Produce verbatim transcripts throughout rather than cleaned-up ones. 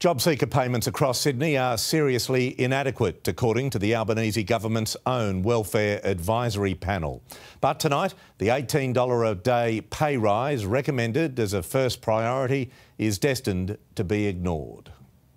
JobSeeker payments across Sydney are seriously inadequate, according to the Albanese government's own welfare advisory panel. But tonight, the eighteen dollars a day pay rise recommended as a first priority is destined to be ignored.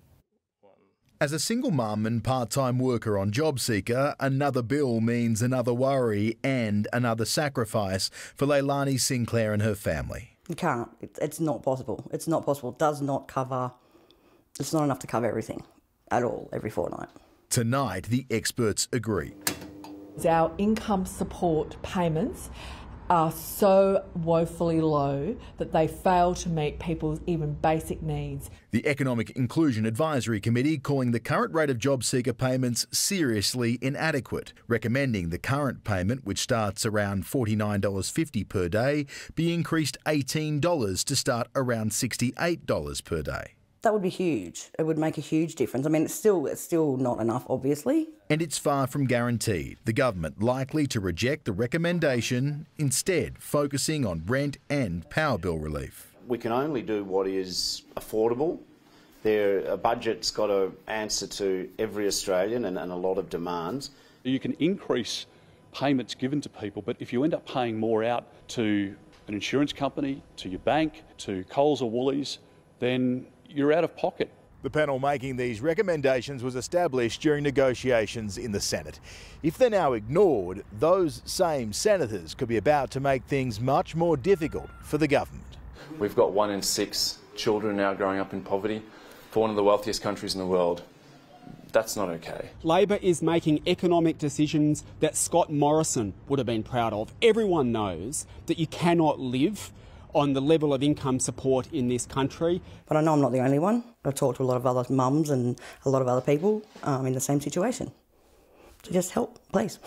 As a single mum and part-time worker on JobSeeker, another bill means another worry and another sacrifice for Leilani Sinclair and her family. You can't. It's not possible. It's not possible. It does not cover... It's not enough to cover everything at all every fortnight. Tonight, the experts agree. Our income support payments are so woefully low that they fail to meet people's even basic needs. The Economic Inclusion Advisory Committee calling the current rate of JobSeeker payments seriously inadequate, recommending the current payment, which starts around forty-nine dollars fifty per day, be increased eighteen dollars to start around sixty-eight dollars per day. That would be huge. It would make a huge difference. I mean, it's still, it's still not enough, obviously. And it's far from guaranteed. The government likely to reject the recommendation, instead focusing on rent and power bill relief. We can only do what is affordable. There, a budget's got to answer to every Australian and, and a lot of demands. You can increase payments given to people, but if you end up paying more out to an insurance company, to your bank, to Coles or Woolies, then you're out of pocket. The panel making these recommendations was established during negotiations in the Senate. If they're now ignored, those same senators could be about to make things much more difficult for the government. We've got one in six children now growing up in poverty for one of the wealthiest countries in the world. That's not okay. Labor is making economic decisions that Scott Morrison would have been proud of. Everyone knows that you cannot live on the level of income support in this country. But I know I'm not the only one. I've talked to a lot of other mums and a lot of other people um, in the same situation. So just help, please.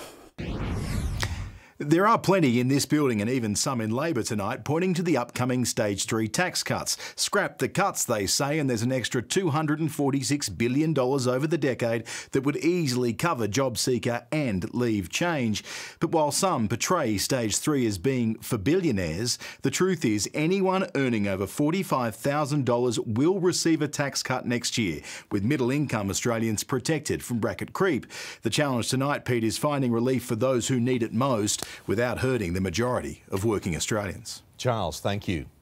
There are plenty in this building and even some in Labor tonight pointing to the upcoming Stage three tax cuts. Scrap the cuts, they say, and there's an extra two hundred forty-six billion dollars over the decade that would easily cover JobSeeker and leave change. But while some portray Stage three as being for billionaires, the truth is anyone earning over forty-five thousand dollars will receive a tax cut next year, with middle-income Australians protected from bracket creep. The challenge tonight, Pete, is finding relief for those who need it most, without hurting the majority of working Australians. Charles, thank you.